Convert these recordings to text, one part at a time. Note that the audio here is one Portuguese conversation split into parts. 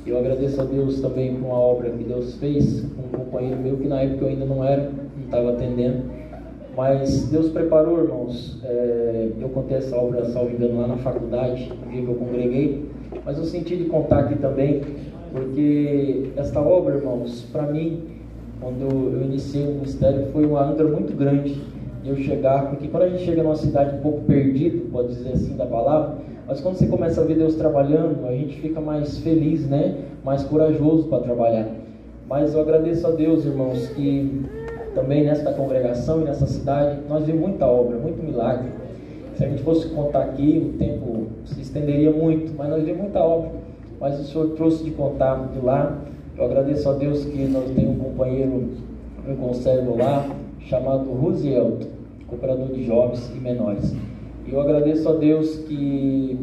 Eu agradeço a Deus também por uma obra que Deus fez com um companheiro meu, que na época eu ainda não estava atendendo. Mas Deus preparou, irmãos. Eu contei essa obra, salvo engano, lá na faculdade, no dia que eu congreguei. Mas eu senti de contar aqui também, porque esta obra, irmãos, para mim, quando eu iniciei o ministério, foi uma âncora muito grande de eu chegar, porque quando a gente chega numa cidade um pouco perdido, pode dizer assim da palavra, mas quando você começa a ver Deus trabalhando, a gente fica mais feliz, né? Mais corajoso para trabalhar. Mas eu agradeço a Deus, irmãos, que também nesta congregação e nessa cidade, nós vimos muita obra, muito milagre. Se a gente fosse contar aqui, o tempo se estenderia muito, mas nós vimos muita obra. Mas o Senhor trouxe de contar de lá. Eu agradeço a Deus que nós temos um companheiro que eu conservo lá, chamado Rosielto, cooperador de jovens e menores. E eu agradeço a Deus que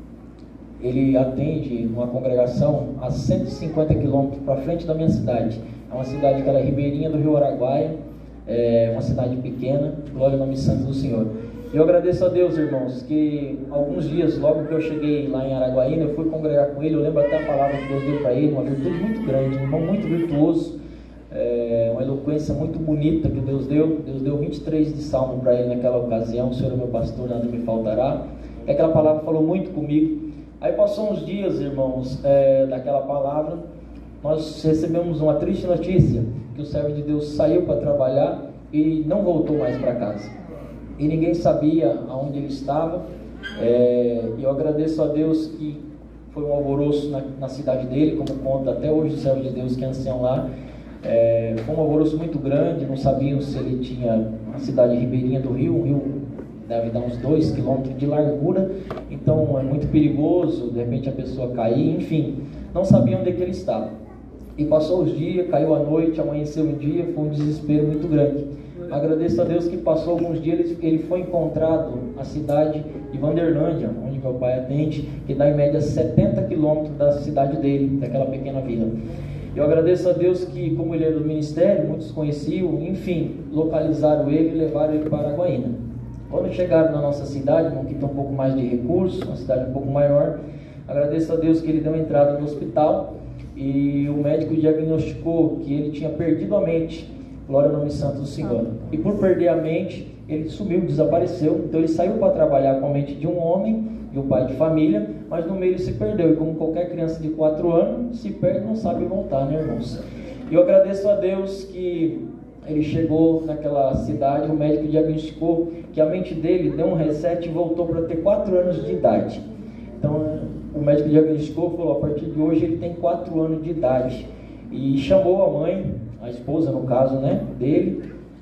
ele atende uma congregação a 150 quilômetros para frente da minha cidade. É uma cidade que era ribeirinha do Rio Araguaia, é uma cidade pequena. Glória ao nome santo do Senhor. E eu agradeço a Deus, irmãos, que alguns dias, logo que eu cheguei lá em Araguaína, eu fui congregar com ele. Eu lembro até a palavra que Deus deu para ele, uma virtude muito grande, um irmão muito virtuoso, uma eloquência muito bonita que Deus deu. Deus deu 23 de salmo para ele naquela ocasião. O Senhor é meu pastor, nada me faltará. E aquela palavra falou muito comigo. Aí passou uns dias, irmãos, daquela palavra, nós recebemos uma triste notícia, que o servo de Deus saiu para trabalhar e não voltou mais para casa. E ninguém sabia aonde ele estava. E eu agradeço a Deus que foi um alvoroço na cidade dele, como conta até hoje o servo de Deus que é ancião lá. Foi um alvoroço muito grande, não sabiam se ele tinha uma cidade ribeirinha do rio, um rio deve dar uns 2 quilômetros de largura, então é muito perigoso, de repente a pessoa cair, enfim, não sabiam onde é que ele estava. E passou os dias, caiu a noite, amanheceu um dia, foi um desespero muito grande. Agradeço a Deus que passou alguns dias, ele foi encontrado na cidade de Vanderlândia, onde meu pai atende, que dá em média 70 quilômetros da cidade dele, daquela pequena vila. Eu agradeço a Deus que, como ele era do ministério, muitos conheciam, enfim, localizaram ele e levaram ele para Araguaína. Quando chegaram na nossa cidade, não quita um pouco mais de recursos, uma cidade um pouco maior, agradeço a Deus que ele deu entrada no hospital e o médico diagnosticou que ele tinha perdido a mente. Glória ao nome santo do Senhor. E por perder a mente, ele sumiu, desapareceu. Então ele saiu para trabalhar com a mente de um homem, de um pai de família, mas no meio ele se perdeu. E como qualquer criança de 4 anos, se perde, não sabe voltar, né, irmãos? E eu agradeço a Deus que ele chegou naquela cidade, o médico diagnosticou que a mente dele deu um reset e voltou para ter 4 anos de idade. Então o médico diagnosticou e falou, a partir de hoje ele tem 4 anos de idade. E chamou a mãe, a esposa no caso, né, dele,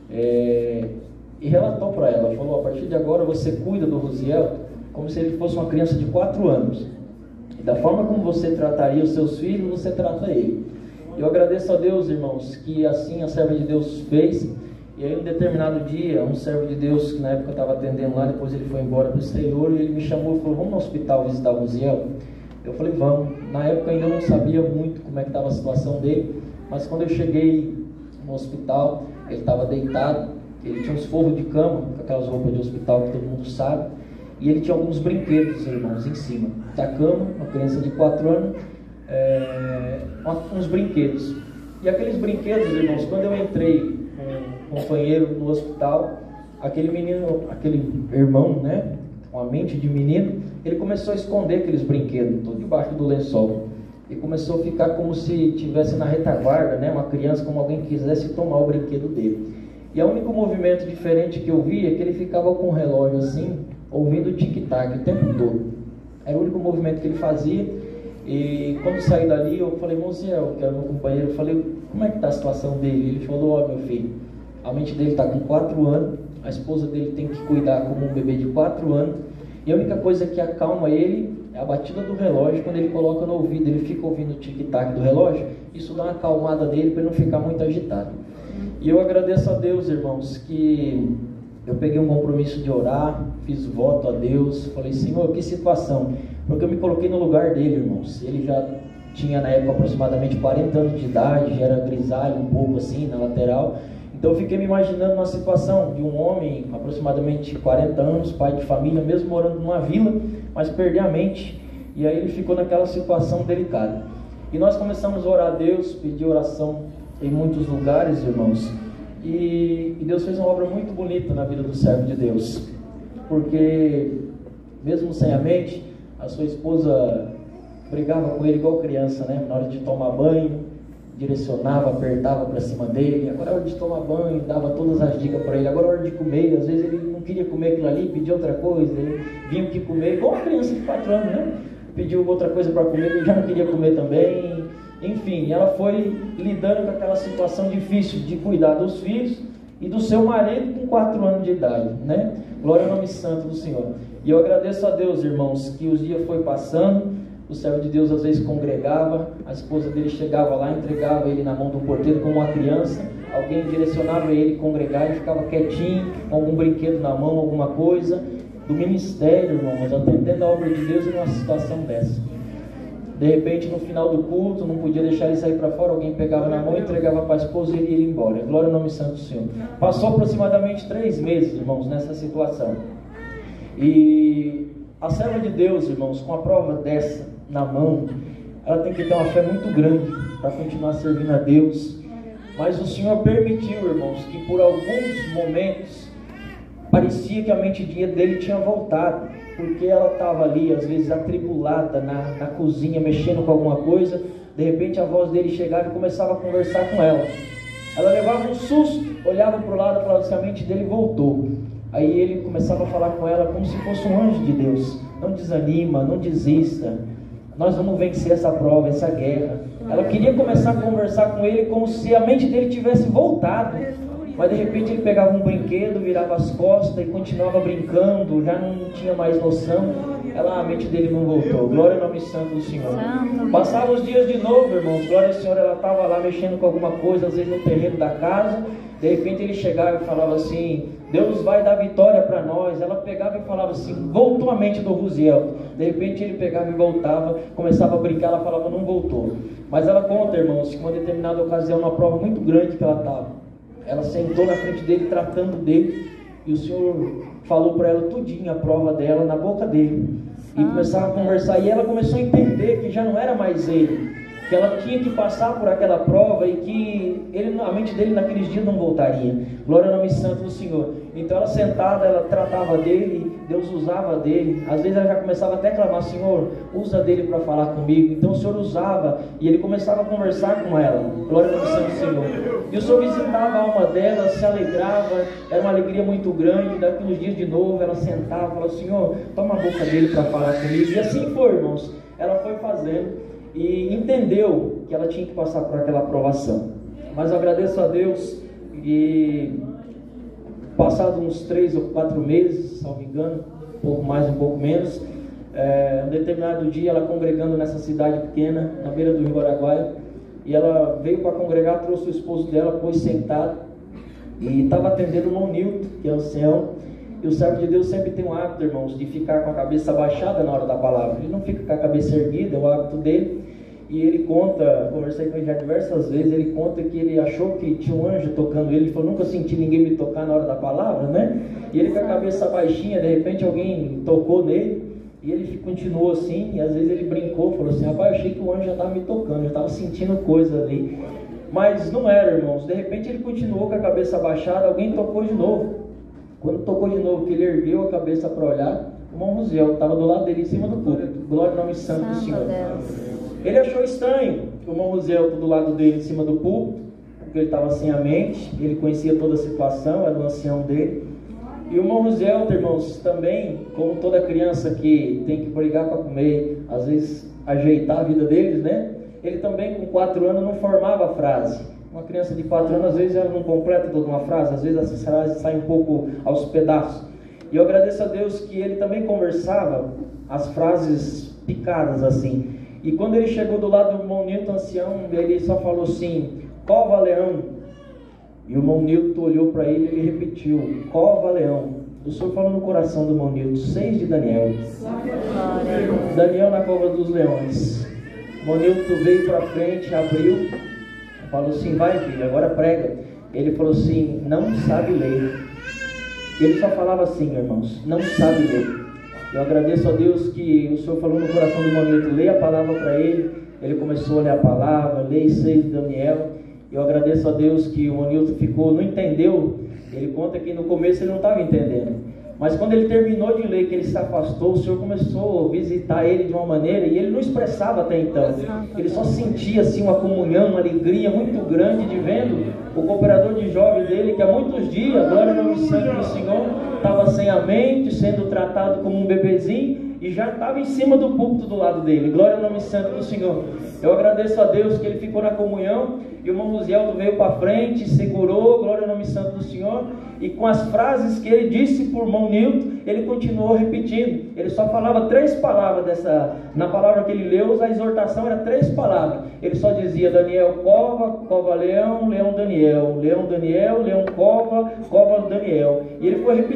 e relatou para ela, falou, a partir de agora você cuida do Rosiel como se ele fosse uma criança de 4 anos. E da forma como você trataria os seus filhos, você trata ele. Eu agradeço a Deus, irmãos, que assim a serva de Deus fez. E aí um determinado dia, um servo de Deus, que na época eu estava atendendo lá, depois ele foi embora para o exterior, e ele me chamou e falou, vamos no hospital visitar o Rosiel? Eu falei, vamos. Na época ainda não sabia muito como é que estava a situação dele, mas quando eu cheguei no hospital, ele estava deitado, ele tinha uns forros de cama, com aquelas roupas de hospital que todo mundo sabe, e ele tinha alguns brinquedos, irmãos, em cima da cama, uma criança de 4 anos, uns brinquedos. E aqueles brinquedos, irmãos, quando eu entrei com um companheiro no hospital, aquele menino, aquele irmão, né, com a mente de menino, ele começou a esconder aqueles brinquedos, tudo debaixo do lençol. E começou a ficar como se estivesse na retaguarda, né, uma criança, como alguém quisesse tomar o brinquedo dele. E o único movimento diferente que eu vi é que ele ficava com o relógio assim, ouvindo o tic-tac o tempo todo. Era o único movimento que ele fazia. E quando saí dali, eu falei, Rosiel, que era meu companheiro, eu falei, como é que está a situação dele? Ele falou, ó, meu filho, a mente dele está com 4 anos, a esposa dele tem que cuidar como um bebê de 4 anos, e a única coisa que acalma ele é a batida do relógio. Quando ele coloca no ouvido, ele fica ouvindo o tic-tac do relógio, isso dá uma acalmada dele para ele não ficar muito agitado. E eu agradeço a Deus, irmãos, que eu peguei um compromisso de orar, fiz voto a Deus, falei, Senhor, que situação, porque eu me coloquei no lugar dele, irmãos. Ele já tinha na época aproximadamente 40 anos de idade, já era grisalho um pouco assim na lateral. Então eu fiquei me imaginando uma situação de um homem aproximadamente 40 anos, pai de família, mesmo morando numa vila, mas perder a mente. E aí ele ficou naquela situação delicada. E nós começamos a orar a Deus, pedir oração em muitos lugares, irmãos. E Deus fez uma obra muito bonita na vida do servo de Deus. Porque, mesmo sem a mente, a sua esposa brigava com ele igual criança, né? Na hora de tomar banho, direcionava, apertava para cima dele. Agora é hora de tomar banho, dava todas as dicas para ele. Agora é hora de comer. Às vezes ele não queria comer aquilo ali, pedia outra coisa. Ele vinha o que comer, igual uma criança de 4 anos, né? Pediu outra coisa para comer, ele já não queria comer também. Enfim, ela foi lidando com aquela situação difícil de cuidar dos filhos e do seu marido com 4 anos de idade, né? Glória ao nome santo do Senhor. E eu agradeço a Deus, irmãos, que os dias foi passando, o servo de Deus às vezes congregava, a esposa dele chegava lá, entregava ele na mão do porteiro como uma criança, alguém direcionava ele congregar, ele ficava quietinho, com algum brinquedo na mão, alguma coisa, do ministério, irmãos, atendendo a obra de Deus em uma situação dessa. De repente, no final do culto, não podia deixar ele sair para fora, alguém pegava na mão, entregava para a esposa e ele ia embora. Glória ao nome santo do Senhor. Passou aproximadamente 3 meses, irmãos, nessa situação. E a serva de Deus, irmãos, com a prova dessa na mão, ela tem que ter uma fé muito grande para continuar servindo a Deus. Mas o Senhor permitiu, irmãos, que por alguns momentos parecia que a mente dele tinha voltado, porque ela estava ali, às vezes atribulada na cozinha, mexendo com alguma coisa. De repente a voz dele chegava e começava a conversar com ela. Ela levava um susto, olhava para o lado e falava assim, a mente dele voltou. Aí ele começava a falar com ela como se fosse um anjo de Deus. Não desanima, não desista, nós vamos vencer essa prova, essa guerra. Ela queria começar a conversar com ele como se a mente dele tivesse voltado. Mas de repente ele pegava um brinquedo, virava as costas e continuava brincando, já não tinha mais noção. A mente dele não voltou. Glória ao nome santo do Senhor. Passava os dias de novo, irmãos. Glória ao Senhor, ela estava lá mexendo com alguma coisa, às vezes no terreno da casa. De repente ele chegava e falava assim, Deus vai dar vitória para nós. Ela pegava e falava assim, voltou a mente do Ruziel. De repente ele pegava e voltava, começava a brincar, ela falava, não voltou. Mas ela conta, irmãos, que uma determinada ocasião, uma prova muito grande que ela estava, ela sentou na frente dele, tratando dele, e o Senhor falou para ela tudinho a prova dela na boca dele. E começaram a conversar, e ela começou a entender que já não era mais ele, que ela tinha que passar por aquela prova e que a mente dele naqueles dias não voltaria. Glória ao nome santo do Senhor. Então ela sentada, ela tratava dele, Deus usava dele. Às vezes ela já começava até a clamar, Senhor, usa dele para falar comigo. Então o Senhor usava e ele começava a conversar com ela. Glória ao nome santo do Senhor. E o Senhor visitava a alma dela, se alegrava, era uma alegria muito grande. Daqui uns dias de novo ela sentava, falava, Senhor, toma a boca dele para falar comigo. E assim foi, irmãos. Ela foi fazendo e entendeu que ela tinha que passar por aquela aprovação. Mas eu agradeço a Deus e passados uns 3 ou 4 meses, se não me engano, um pouco mais, um pouco menos, um determinado dia ela congregando nessa cidade pequena, na beira do Rio Araguaia, e ela veio para congregar, trouxe o esposo dela, pôs sentado e estava atendendo o irmão Nilton, que é ancião. E o servo de Deus sempre tem um hábito, irmãos, de ficar com a cabeça abaixada na hora da palavra. Ele não fica com a cabeça erguida, é o hábito dele. E ele conta, conversei com ele já diversas vezes, ele conta que ele achou que tinha um anjo tocando ele. Ele falou, nunca senti ninguém me tocar na hora da palavra, né? E ele com a cabeça baixinha, de repente alguém tocou nele. E ele continuou assim, e às vezes ele brincou, falou assim, rapaz, eu achei que o anjo já estava me tocando, eu estava sentindo coisa ali. Mas não era, irmãos. De repente ele continuou com a cabeça abaixada, alguém tocou de novo. Quando tocou de novo, que ele ergueu a cabeça para olhar, o irmão Ruziel estava do lado dele, em cima do púlpito. Glória ao nome santo do Senhor. Ele achou estranho o irmão Ruziel do lado dele, em cima do púlpito, porque ele estava sem a mente, ele conhecia toda a situação, era o ancião dele. E o irmão Ruziel, irmãos, também, como toda criança que tem que brigar para comer, às vezes ajeitar a vida deles, né? Ele também, com 4 anos, não formava frase. Uma criança de 4 anos, às vezes ela não completa toda uma frase, às vezes as frases saem um pouco aos pedaços. E eu agradeço a Deus que ele também conversava as frases picadas assim. E quando ele chegou do lado do irmão Nilton, ancião, ele só falou assim, cova leão. E o irmão Nilton olhou para ele e ele repetiu, cova leão. O Senhor falou no coração do irmão Nilton, 6 de Daniel. Daniel na cova dos leões. O irmão Nilton veio para frente, abriu, falou assim, vai filho, agora prega. Ele falou assim, não sabe ler. Ele só falava assim, irmãos, não sabe ler. Eu agradeço a Deus que o Senhor falou no coração do irmão Nilton, leia a palavra para ele. ele começou a ler a palavra, ler 6 de Daniel. Eu agradeço a Deus que o Nilton não entendeu. Ele conta que no começo ele não estava entendendo. Mas quando ele terminou de ler, que ele se afastou, o Senhor começou a visitar ele de uma maneira, e ele não expressava até então. Ele só sentia assim uma comunhão, uma alegria muito grande de vendo o cooperador de jovens dele, que há muitos dias, glória ao nome santo do Senhor, estava sem a mente, sendo tratado como um bebezinho, e já estava em cima do púlpito do lado dele. Glória ao nome santo do Senhor. Eu agradeço a Deus que ele ficou na comunhão, e o irmão Luzieldo veio para frente, segurou, glória ao nome santo do Senhor, e com as frases que ele disse por irmão Nilton, ele continuou repetindo. Ele só falava 3 palavras na palavra que ele leu, a exortação era 3 palavras. Ele só dizia: Daniel cova, cova leão, leão Daniel, leão Daniel, leão cova, cova Daniel. E ele foi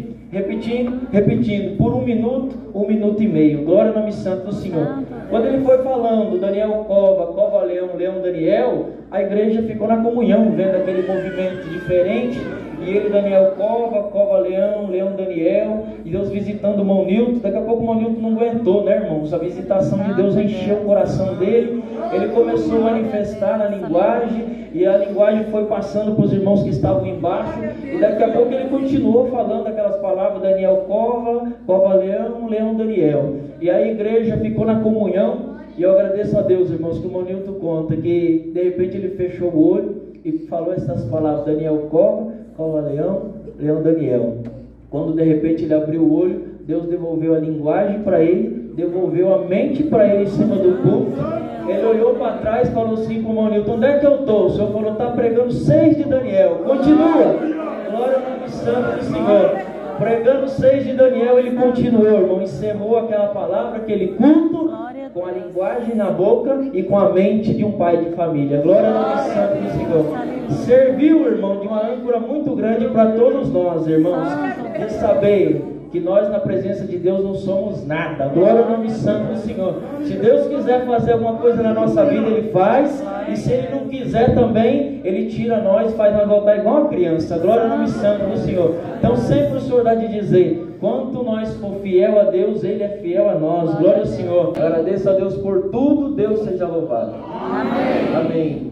repetindo, por 1 minuto, 1 minuto e meio. Glória ao nome santo do Senhor. Quando ele foi falando Daniel cova, cova leão, leão Daniel, a igreja ficou na comunhão, vendo aquele movimento diferente. E ele, Daniel cova, cova leão, leão Daniel, e Deus visitando o irmão Nilton. Daqui a pouco o irmão Nilton não aguentou, né, irmãos? A visitação de Deus encheu o coração dele. Ele começou a manifestar na linguagem, e a linguagem foi passando para os irmãos que estavam embaixo. E daqui a pouco ele continuou falando aquelas palavras: Daniel cova, cova leão, leão Daniel. E a igreja ficou na comunhão. E eu agradeço a Deus, irmãos, que o irmão Nilton conta que de repente ele fechou o olho e falou essas palavras: Daniel cova, cova leão, leão Daniel. Quando de repente ele abriu o olho, Deus devolveu a linguagem para ele, devolveu a mente para ele em cima do púlpito. Ele olhou para trás e falou assim para o irmão Nilton: onde é que eu estou? O Senhor falou: está pregando 6 de Daniel. Continua. Glória ao nome santo do Senhor. Pregando 6 de Daniel, ele continuou, irmão. Encerrou aquela palavra, aquele culto, com a linguagem na boca e com a mente de um pai de família. Glória ao nome santo do Senhor. Serviu, irmão, de uma âncora muito grande para todos nós, irmãos, de saber que nós na presença de Deus não somos nada. Glória ao nome santo do Senhor. Se Deus quiser fazer alguma coisa na nossa vida, Ele faz. E se Ele não quiser também, Ele tira nós, faz nós voltar igual a criança. Glória ao nome santo do Senhor. Então sempre o Senhor dá de dizer: quanto nós for fiel a Deus, Ele é fiel a nós. Glória ao Senhor. Eu agradeço a Deus por tudo. Deus seja louvado. Amém. Amém.